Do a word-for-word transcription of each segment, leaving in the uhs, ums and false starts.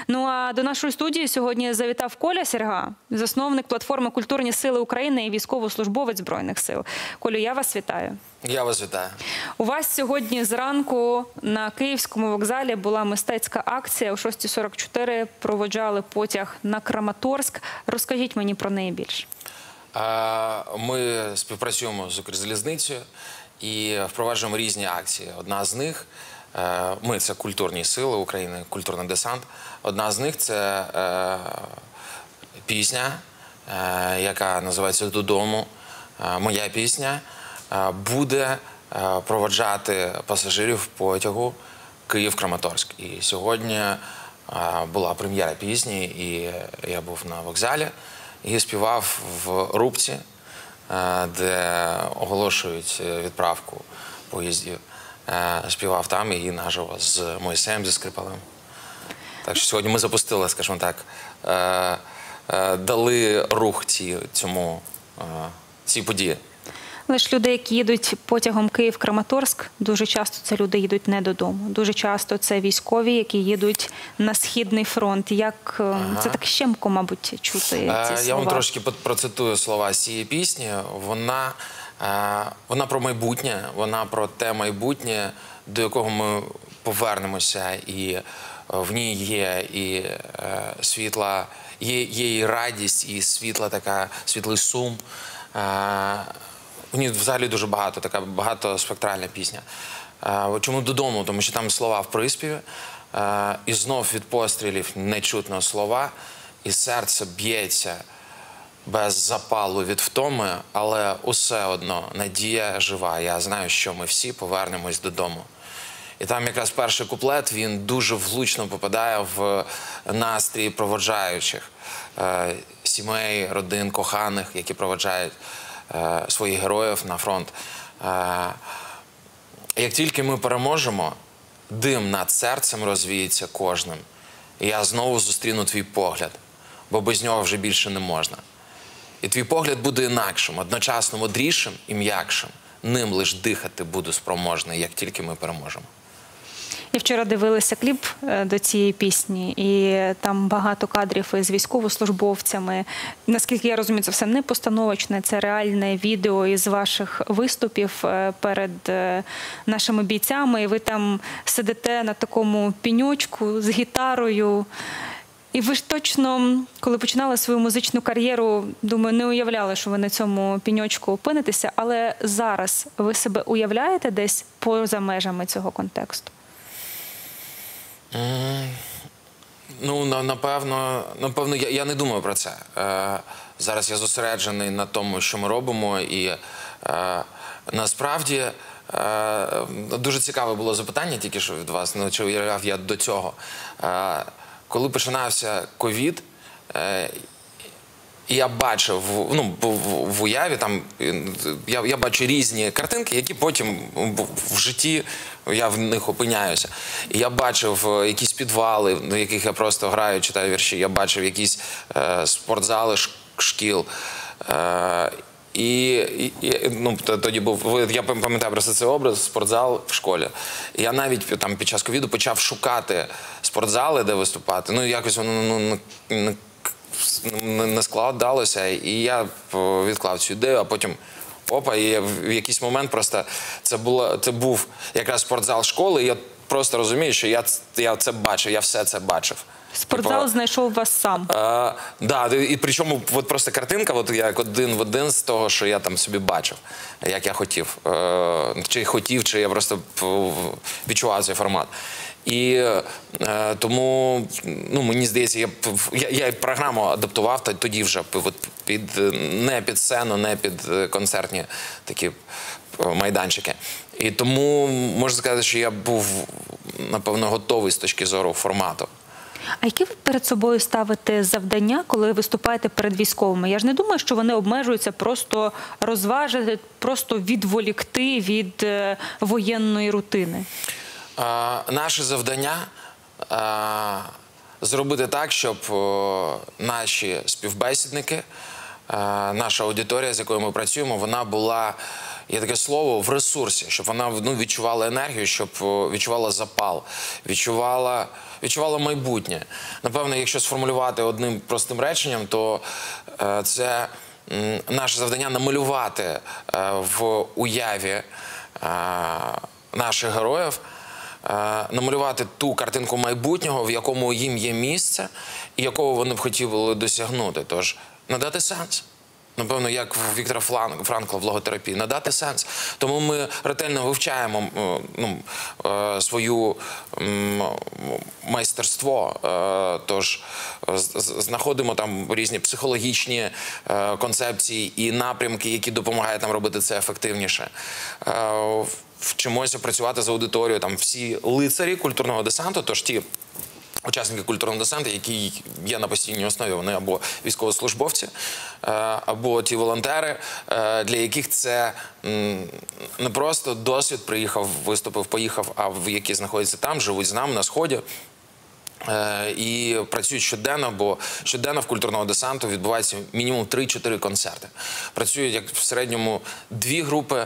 Ну а до нашої студії сьогодні завітав Коля Серга, засновник платформи «Культурні сили України» і військовослужбовець Збройних сил. Колю, я вас вітаю. Я вас вітаю. У вас сьогодні зранку на Київському вокзалі була мистецька акція. О шостій сорок чотири проводжали потяг на Краматорськ. Розкажіть мені про неї більше. Ми співпрацюємо з Укрзалізницею і впроваджуємо різні акції. Одна з них – ми – це культурні сили України, культурний десант. Одна з них – це пісня, яка називається «Додому». Моя пісня буде проводжати пасажирів потягу Київ-Краматорськ. І сьогодні була прем'єра пісні, і я був на вокзалі і співав в рубці, де оголошують відправку поїздів. Співав там і наживо з Мойсеєм, зі Скрипалем. Так що сьогодні ми запустили, скажімо так, дали рух цьому, цій події. Але ж люди, які їдуть потягом Київ-Краматорськ, дуже часто це люди їдуть не додому. Дуже часто це військові, які їдуть на Східний фронт. Як ага. це так щемко, мабуть, чути ці слова? Я вам трошки процитую слова з цієї пісні. Вона, вона про майбутнє, вона про те майбутнє, до якого ми повернемося, і в ній є і світла, є, є і радість, і світла така, світлий сум. У ній взагалі дуже багато, така багатоспектральна пісня. Чому додому? Тому що там слова в приспіві, і знов від пострілів не чутно слова, і серце б'ється без запалу від втоми, але усе одно надія жива. Я знаю, що ми всі повернемось додому. І там якраз перший куплет, він дуже влучно попадає в настрій проводжаючих, сімей, родин, коханих, які проводжають своїх героїв на фронт. Як тільки ми переможемо, дим над серцем розвіється кожним. І я знову зустріну твій погляд, бо без нього вже більше не можна. І твій погляд буде інакшим, одночасно мудрішим і м'якшим. Ним лиш дихати буду спроможний, як тільки ми переможемо. Я вчора дивилася кліп до цієї пісні, і там багато кадрів із військовослужбовцями. Наскільки я розумію, це все не постановочне, це реальне відео із ваших виступів перед нашими бійцями. І ви там сидите на такому піньочку з гітарою. І ви ж точно, коли починали свою музичну кар'єру, думаю, не уявляли, що ви на цьому піньочку опинитеся. Але зараз ви себе уявляєте десь поза межами цього контексту? Ну, напевно, напевно я, я не думаю про це. Е, зараз я зосереджений на тому, що ми робимо, і е, насправді е, дуже цікаве було запитання тільки що від вас, ну, чи уявляв я до цього. Е, коли починався ковід, е, я бачив, ну, в уяві, там, я, я бачу різні картинки, які потім в житті я в них опиняюся. І я бачив якісь підвали, в яких я просто граю, читаю вірші. Я бачив якісь е, спортзали шкіл. Е, і, і ну, тоді був, я пам'ятаю просто цей образ, спортзал в школі. І я навіть там під час ковіду почав шукати спортзали, де виступати. Ну, якось воно ну, не не складалося, і я відклав цю ідею, а потім опа, і в якийсь момент просто це, було, це був якраз спортзал школи, і я просто розумію, що я, я це бачив, я все це бачив. Спортзал Типу, знайшов вас сам. Так, да, і причому от просто картинка, от як один в один з того, що я там собі бачив, як я хотів. Е, чи хотів, чи я просто відчував цей формат. І е, тому, ну, мені здається, я, я, я програму адаптував тоді вже от, під, не під сцену, не під концертні такі майданчики. І тому можу сказати, що я був, напевно, готовий з точки зору формату. А які ви перед собою ставите завдання, коли виступаєте перед військовими? Я ж не думаю, що вони обмежуються просто розважити, просто відволікти від воєнної рутини. А, наше завдання а, зробити так, щоб о, наші співбесідники, а, наша аудиторія, з якою ми працюємо, вона була є таке слово, в ресурсі, щоб вона ну, відчувала енергію, щоб відчувала запал, відчувала, відчувала майбутнє. Напевно, якщо сформулювати одним простим реченням, то е, це м, наше завдання намалювати е, в уяві е, наших героїв, е, намалювати ту картинку майбутнього, в якому їм є місце і якого вони б хотіли досягнути. Тож, надати сенс. Напевно, як в Віктора Франкла в логотерапії, надати сенс. Тому ми ретельно вивчаємо ну, свою майстерство, тож знаходимо там різні психологічні концепції і напрямки, які допомагають нам робити це ефективніше. Вчимося працювати з аудиторією, там всі лицарі культурного десанту, тож ті учасники культурного десанту, які є на постійній основі, вони або військовослужбовці, або ті волонтери, для яких це не просто досвід, приїхав, виступив, поїхав, а в які знаходяться там, живуть з нами на Сході. І працюють щоденно, бо щоденно в культурного десанту відбувається мінімум три-чотири концерти. Працюють як в середньому дві групи,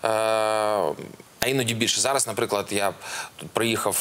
а іноді більше. Зараз, наприклад, я тут приїхав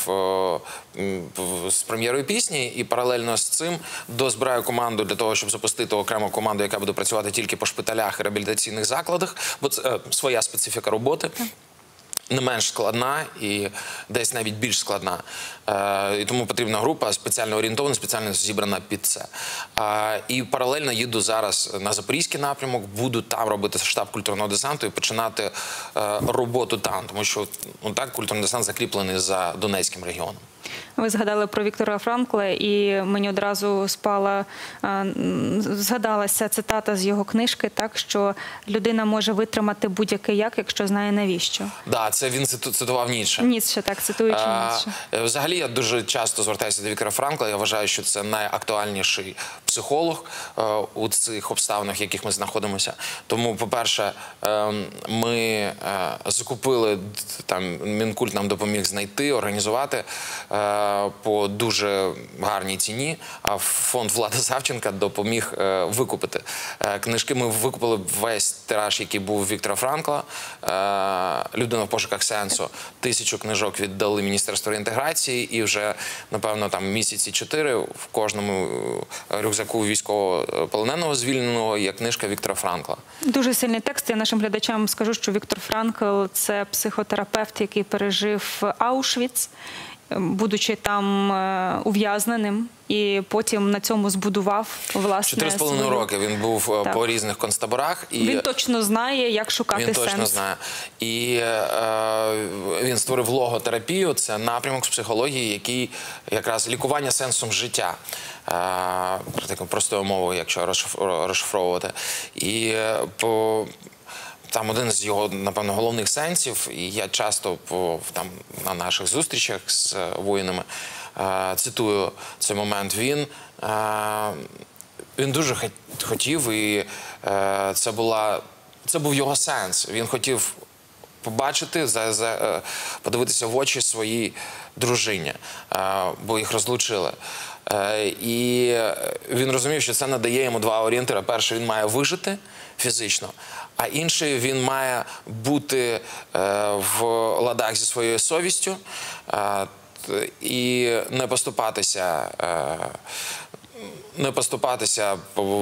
з прем'єрою пісні і паралельно з цим дозбираю команду для того, щоб запустити окрему команду, яка буде працювати тільки по шпиталях і реабілітаційних закладах, бо це своя специфіка роботи. Не менш складна і десь навіть більш складна. Е, і тому потрібна група спеціально орієнтована, спеціально зібрана під це. Е, і паралельно їду зараз на Запорізький напрямок, буду там робити штаб культурного десанту і починати е, роботу там, тому що ну, так культурний десант закріплений за Донецьким регіоном. Ви згадали про Віктора Франкла, і мені одразу спала, згадалася цитата з його книжки, так, що людина може витримати будь-який як, якщо знає навіщо. Так, да, це він цитував Ніцше. Ніцше, так, цитуючи Ніцше. Взагалі, я дуже часто звертаюся до Віктора Франкла, я вважаю, що це найактуальніший психолог у цих обставинах, в яких ми знаходимося. Тому, по-перше, ми закупили, там, Мінкульт нам допоміг знайти, організувати по дуже гарній ціні, а фонд Влада Савченка допоміг викупити. Книжки ми викупили весь тираж, який був у Віктора Франкла, «Людина в пошуках сенсу». Тисячу книжок віддали Міністерству реінтеграції і вже, напевно, там місяці чотири в кожному рюкзаку військовополоненого звільненого є книжка Віктора Франкла. Дуже сильний текст. Я нашим глядачам скажу, що Віктор Франкл – це психотерапевт, який пережив Аушвіц, будучи там ув'язненим, і потім на цьому збудував, власне, Чотири з половиною роки він був так. по різних концтаборах. І він точно знає, як шукати він сенс. Він точно знає. І е, він створив логотерапію, це напрямок з психології, який якраз лікування сенсом життя. Е, такою простою мовою, якщо розшифровувати. І по... Там один з його, напевно, головних сенсів, і я часто по, там, на наших зустрічах з воїнами е, цитую цей момент. Він, е, він дуже хотів, і е, це, була, це був його сенс. Він хотів побачити, за, за, е, подивитися в очі своїй дружині, е, бо їх розлучили. Е, і він розумів, що це надає йому два орієнтири. Перший, він має вижити фізично, а інший, він має бути е, в ладах зі своєю совістю е, і не поступатися, е, не поступатися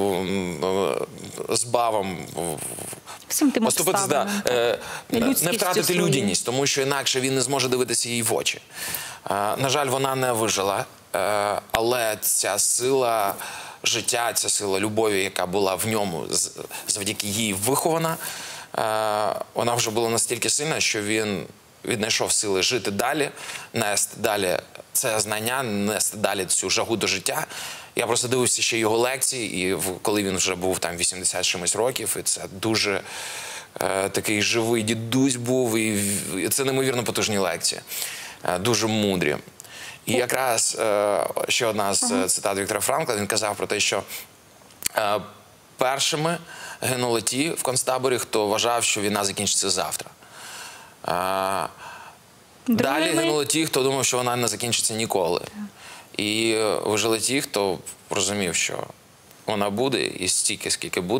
з бавом, поступитися, да, е, не втратити людяність, тому що інакше він не зможе дивитися їй в очі. Е, на жаль, вона не вижила, е, але ця сила життя, ця сила любові, яка була в ньому завдяки їй вихована, вона вже була настільки сильна, що він віднайшов сили жити далі, нести далі це знання, нести далі цю жагу до життя. Я просто дивився ще його лекції, і коли він вже був там вісімдесят чимось років, і це дуже е, такий живий дідусь був, і, і це неймовірно потужні лекції, е, дуже мудрі. І якраз е, ще одна з uh-huh. цитат Віктора Франкла, він казав про те, що е, першими гинули ті в концтаборі, хто вважав, що війна закінчиться завтра. Е, далі гинули ті, хто думав, що вона не закінчиться ніколи. І вижили ті, хто розумів, що вона буде, і стільки, скільки буде,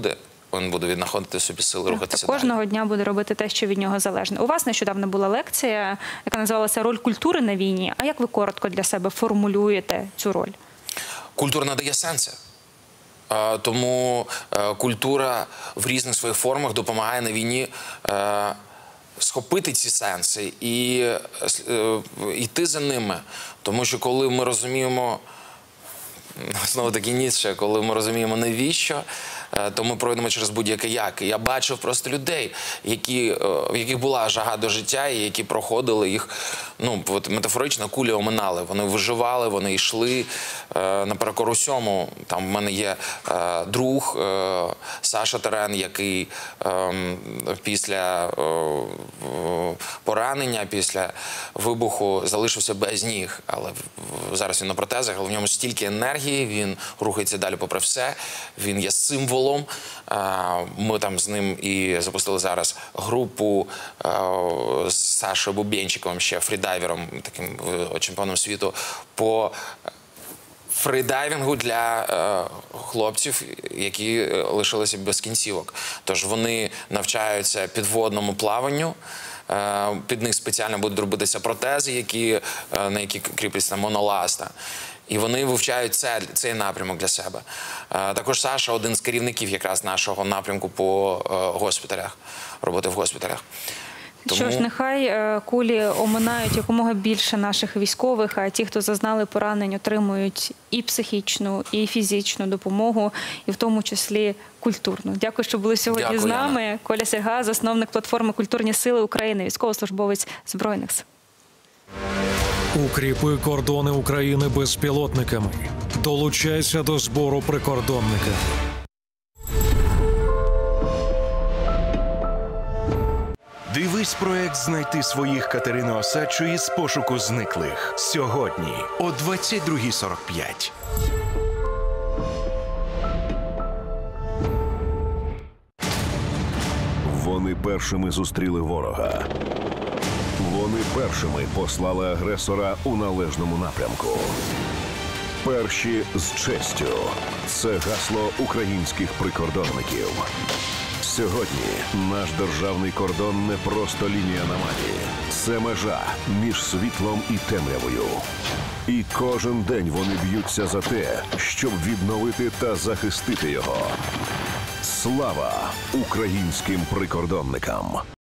він буде віднаходити собі сили рухатися далі. Кожного дня буде робити те, що від нього залежне. У вас нещодавно була лекція, яка називалася «Роль культури на війні». А як ви коротко для себе формулюєте цю роль? Культура надає сенси. Е, Тому е, культура в різних своїх формах допомагає на війні е, схопити ці сенси і е, йти за ними. Тому що коли ми розуміємо, знову таки Ніцше, коли ми розуміємо навіщо, то ми пройдемо через будь-яке як. І я бачив просто людей, які, в яких була жага до життя, і які проходили їх, ну, от метафорично, кулі оминали. Вони виживали, вони йшли е, наперекор усьому. Там в мене є е, друг е, Саша Терен, який е, після е, поранення, після вибуху залишився без ніг. Але зараз він на протезах, але в ньому стільки енергії, він рухається далі попри все, він є символом. Ми там з ним і запустили зараз групу з Сашою Бубенчиковим, ще фрідайвером, таким чемпіоном світу, по фридайвінгу для хлопців, які лишилися без кінцівок. Тож вони навчаються підводному плаванню. Під них спеціально будуть робитися протези, які, на які кріпиться моноласта. І вони вивчають це, цей напрямок для себе. Також Саша один з керівників якраз нашого напрямку по госпіталях, роботи в госпіталях. Тому... Що ж, нехай кулі оминають якомога більше наших військових, а ті, хто зазнали поранень, отримують і психічну, і фізичну допомогу, і в тому числі культурну. Дякую, що були сьогодні Дякую, з нами. Яна. Коля Серга, засновник платформи «Культурні сили України», військовослужбовець Збройних сил. Укріпи кордони України безпілотниками. Долучайся до збору прикордонника. Дивись проект «Знайти своїх» Катерини Осадчої з пошуку зниклих. Сьогодні о двадцять другій сорок п'ять. Вони першими зустріли ворога. Вони першими послали агресора у належному напрямку. Перші з честю. Це гасло українських прикордонників. Сьогодні наш державний кордон не просто лінія аномалії. Це межа між світлом і темрявою. І кожен день вони б'ються за те, щоб відновити та захистити його. Слава українським прикордонникам!